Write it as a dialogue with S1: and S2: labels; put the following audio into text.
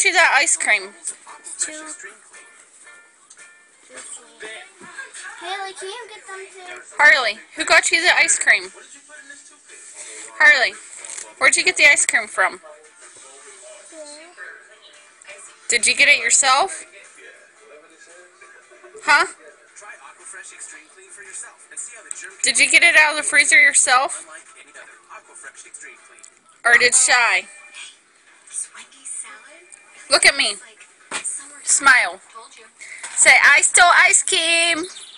S1: got you that ice cream?
S2: Haley, can you get them too?
S1: Harley, who got you the ice cream? Harley, where'd you get the ice cream from? Did you get it yourself? Huh? Did you get it out of the freezer yourself? Or did Shy? Look at me. Smile. Say, I stole ice cream.